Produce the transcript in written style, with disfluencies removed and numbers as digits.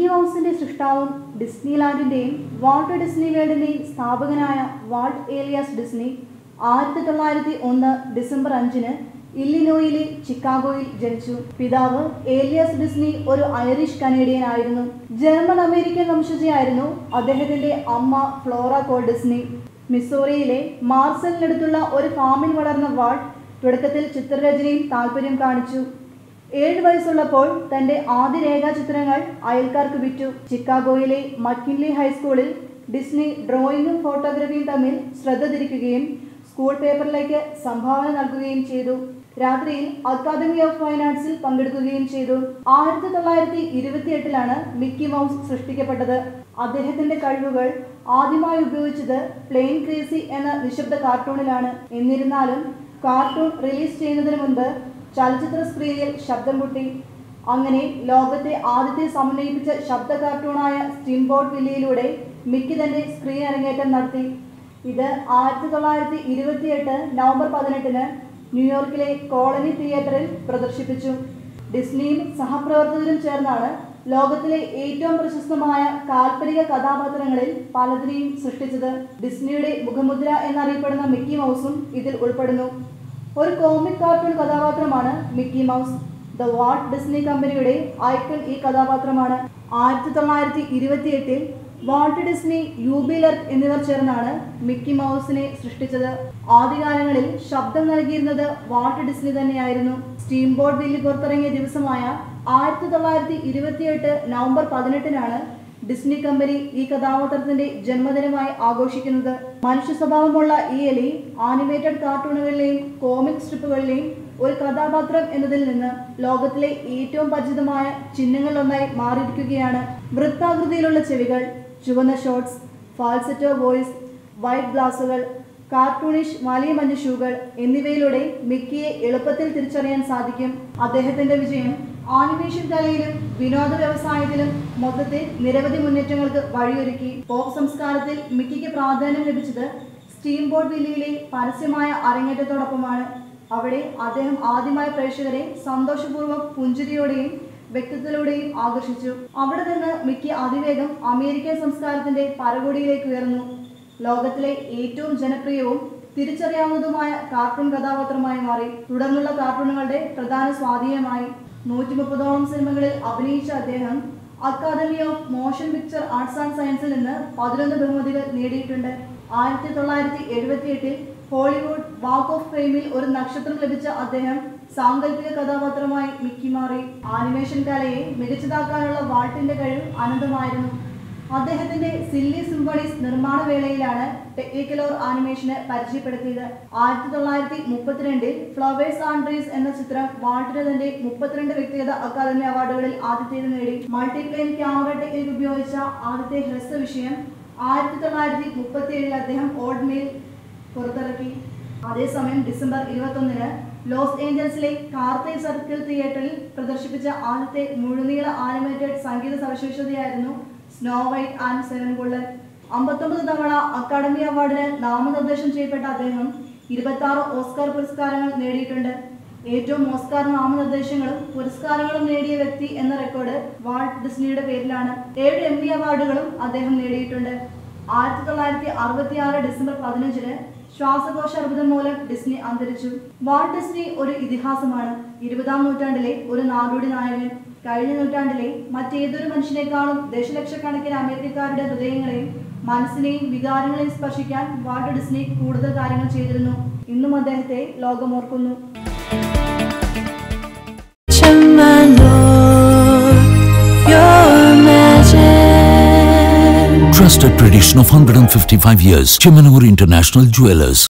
Mickey മൗസിന്റെ സൃഷ്ടാവും ഡിസ്നിലാൻഡിന്റെയും വാൾട്ട് ഡിസ്നി വേൾഡിന്റെയും സ്ഥാപകനായ വാൾട്ട് ഏലിയാസ് ഡിസ്നി 1901 ഡിസംബർ 5-ന് ഇല്ലിനോയിലെ ചിക്കാഗോയിൽ ജനിച്ചു. പിതാവ് ഏലിയാസ് ഡിസ്നി ഒരു ഐറിഷ് കനേഡിയൻ ആയിരുന്നു. ജർമ്മൻ അമേരിക്കൻ വംശജയായിരുന്നു അദ്ദേഹത്തിന്റെ അമ്മ ഫ്ലോറ കോൾ ഡിസ്നി. മിസോറിയിലെ മാർസലിനടുത്തുള്ള ഒരു ഫാമിൽ വളർന്ന വാൾട്ട് തുടക്കത്തിൽ ചിത്രരചനയിൽ താല്പര്യം കാണിച്ചു. 7 വയസ്സുള്ളപ്പോൾ തന്റെ ആദ്യ രേഖാചിത്രങ്ങൾ അയൽക്കാർക്ക് വിറ്റു. ചിക്കാഗോയിലെ മക്കിൻലി ഹൈസ്കൂളിൽ ഡിസ്നി ഡ്രോയിങ്ങും ഫോട്ടോഗ്രാഫിയും തമ്മിൽ ശ്രദ്ധ തിരിക്കുകയും സ്കൂൾ പേപ്പറിലേക്ക് സംഭാവന നൽകുകയും ചെയ്തു. രാത്രിയിൽ അക്കാദമി ഓഫ് ഫൈൻ ആർട്സിൽ പങ്കെടുക്കുകയും ചെയ്തു. 1928-ലാണ് മിക്കി മൗസ് സൃഷ്ടിക്കപ്പെട്ടത്. അദ്ദേഹത്തിന്റെ കഴിവുകൾ ആദ്യമായി ഉപയോഗിച്ചത് പ്ലെയിൻ ക്രേസി എന്ന നിശബ്ദ കാർട്ടൂണിലാണ്. എന്നിരുന്നാലും കാർട്ടൂൺ റിലീസ് ചെയ്യുന്നതിന് മുൻപ് ചലച്ചിത്ര സ്ക്രീനിൽ ശബ്ദം പൊട്ടി. അങ്ങനെ ലോകത്തെ ആദ്യത്തെ സമന്വയിപ്പിച്ച ശബ്ദ കാർട്ടൂണായ സ്റ്റീംബോട്ട് വില്ലിയിലൂടെ മിക്കി തന്റെ സ്ക്രീൻ അരങ്ങേറ്റം നടത്തി. ഇത് 1928 നവംബർ 18-ന് ന്യൂയോർക്കിലെ കോളനി തിയേറ്ററിൽ പ്രദർശിപ്പിച്ചു. ഡിസ്നിയും സഹപ്രവർത്തകരും ചേർന്നാണ് ലോകത്തിലെ ഏറ്റവും പ്രശസ്തമായ കാൽപ്പനിക കഥാപാത്രങ്ങളിൽ പലതിനെയും സൃഷ്ടിച്ചത്. ഡിസ്നിയുടെ മുഖമുദ്ര എന്നറിയപ്പെടുന്ന മിക്കി മൗസും ഇതിൽ ഉൾപ്പെടുന്നു. ഒരു കോമിക് കാർട്ടൂൺ കഥാപാത്രമാണ് Mickey Mouse. The Walt Disney കമ്പനിയുടെ ഐക്കൺ ഈ കഥാപാത്രമാണ്. 1928-ൽ വാൾട്ട് ഡിസ്നി, യൂബി ലെർത്ത് എന്നിവർ ചേർന്നാണ് മിക്കി മൗസിനെ സൃഷ്ടിച്ചത്. ആദ്യകാലങ്ങളിൽ ശബ്ദം നൽകിയിരുന്നത് വാൾട്ട് ഡിസ്നി തന്നെയായിരുന്നു. സ്റ്റീംബോട്ട് വില്ലി പുറത്തിറങ്ങിയ ദിവസമായ 1928 നവംബർ 18-നാണ് ഡിസ്നി കമ്പനി ഈ കഥാപാത്രത്തിന്റെ ജന്മദിനമായി ആഘോഷിക്കുന്നത്. മനുഷ്യ സ്വഭാവമുള്ള ഈ എലി ആനിമേറ്റഡ് കാർട്ടൂണുകളിലെയും കോമിക് സ്ട്രിപ്പുകളിലെയും ഒരു കഥാപാത്രം എന്നതിൽ നിന്ന് ലോകത്തിലെ ഏറ്റവും പരിചിതമായ ചിഹ്നങ്ങളിലൊന്നായി മാറിയിരിക്കുകയാണ്. വൃത്താകൃതിയിലുള്ള ചെവികൾ, ചുവന്ന ഷോർട്സ്, ഫാൾസെറ്റോ വോയിസ്, വൈറ്റ് ഗ്ലാസുകൾ, കാർട്ടൂണിഷ് വലിയ മഞ്ഞ ഷൂകൾ എന്നിവയിലൂടെ മിക്കിയെ എളുപ്പത്തിൽ തിരിച്ചറിയാൻ സാധിക്കും. അദ്ദേഹത്തിന്റെ വിജയം ആനിമേഷൻ കലയിലും വിനോദ വ്യവസായത്തിലും മൊത്തത്തിൽ നിരവധി മുന്നേറ്റങ്ങൾക്ക് വഴിയൊരുക്കി. പോപ്പ് സംസ്കാരത്തിൽ മിക്കിക്ക് പ്രാധാന്യം ലഭിച്ചത് സ്റ്റീംബോട്ട് വില്ലിയിലെ പരസ്യമായ അരങ്ങേറ്റത്തോടൊപ്പമാണ്. അവിടെ അദ്ദേഹം ആദ്യമായി പ്രേക്ഷകരെ സന്തോഷപൂർവ്വം പുഞ്ചിരിയോടെയും വ്യക്തിത്വത്തിലൂടെയും ആകർഷിച്ചു. അവിടെ നിന്ന് മിക്കി അതിവേഗം അമേരിക്കൻ സംസ്കാരത്തിന്റെ പരകോടിയിലേക്ക് ഉയർന്നു. ലോകത്തിലെ ഏറ്റവും ജനപ്രിയവും തിരിച്ചറിയാവുന്നതുമായ കാർട്ടൂൺ കഥാപാത്രമായി മാറി. തുടർന്നുള്ള കാർട്ടൂണുകളുടെ പ്രധാന സ്വാധീനമായി. 130ഓളം സിനിമകളിൽ അഭിനയിച്ച അദ്ദേഹം Academy of Motion Picture Arts and സയൻസിൽ നിന്ന് 11 ബഹുമതികൾ നേടിയിട്ടുണ്ട്. 1978-ൽ ഹോളിവുഡ് വാക്ക് ഓഫ് ഫെയിമിൽ ഒരു നക്ഷത്രം ലഭിച്ച അദ്ദേഹം സാങ്കല്പിക കഥാപാത്രമായി മിക്കി മാറി. ആനിമേഷൻ കലയെ മികച്ചതാക്കാനുള്ള വാൾട്ടിന്റെ കഴിവ് അനന്തമായിരുന്നു. അദ്ദേഹത്തിന്റെ സില്ലി സിംഫണീസ് നിർമ്മാണ വേളയിലാണ് ടെക്നിക്കലോർ ആനിമേഷന് പരിചയപ്പെടുത്തിയത്. 1932-ൽ ഫ്ലവേഴ്സ് ആൻഡ് ട്രീസ് എന്ന ചിത്രം വാൾട്ടിന് തന്റെ 32 വ്യക്തിഗത അക്കാദമി അവാർഡുകളിൽ ആദ്യത്തേത് നേടി. മൾട്ടിപ്ലെയിൻ ക്യാമറ ടെക്നിക് ഉപയോഗിച്ച ആദ്യത്തെ ഹ്രസ്വ വിഷയം 1937-ൽ അദ്ദേഹം ഓൾഡ്മെയിൽ പുറത്തിറക്കി. അതേസമയം ഡിസംബർ 21-ന് ലോസ് ഏഞ്ചൽസിലെ കാർത്തേ സർക്കിൾ തിയേറ്ററിൽ പ്രദർശിപ്പിച്ച ആദ്യത്തെ മുഴുനീള ആനിമേറ്റഡ് സംഗീത സവിശേഷതയായിരുന്നു സ്നോ വൈറ്റ് ആൻഡ് 7 കുള്ളൻ. 59 തവണ അക്കാദമി അവാർഡിന് നാമനിർദ്ദേശം ചെയ്യപ്പെട്ട അദ്ദേഹം 26 ഓസ്കാർ പുരസ്കാരങ്ങൾ നേടിയിട്ടുണ്ട്. ഏറ്റവും ഓസ്കാർ നാമനിർദ്ദേശങ്ങളും പുരസ്കാരങ്ങളും നേടിയ വ്യക്തി എന്ന റെക്കോർഡ് വാൾട്ട് ഡിസ്നിയുടെ പേരിലാണ്. 7 എമ്മി അവാർഡുകളും അദ്ദേഹം നേടിയിട്ടുണ്ട്. 1966 ഡിസംബർ 15-ന് ശ്വാസകോശ അർബുദം മൂലം ഡിസ്നി അന്തരിച്ചു. വാൾട്ട് ഡിസ്നി ഒരു ഇതിഹാസമാണ്. 20-ാം നൂറ്റാണ്ടിലെ ഒരു നാടോടി നായകൻ. കഴിഞ്ഞ നൂറ്റാണ്ടിലെ മറ്റേതൊരു മനുഷ്യനേക്കാളും ദശലക്ഷക്കണക്കിന് അമേരിക്കക്കാരുടെ ഹൃദയങ്ങളെയും മനസ്സിനെയും വികാരങ്ങളെയും സ്പർശിക്കാൻ വാൾട്ട് ഡിസ്നി കൂടുതൽ കാര്യങ്ങൾ ചെയ്തിരുന്നു. ഇന്നും അദ്ദേഹത്തെ ലോകമോർക്കുന്നു. Trusted tradition of 155 years. Chemanur International Jewelers.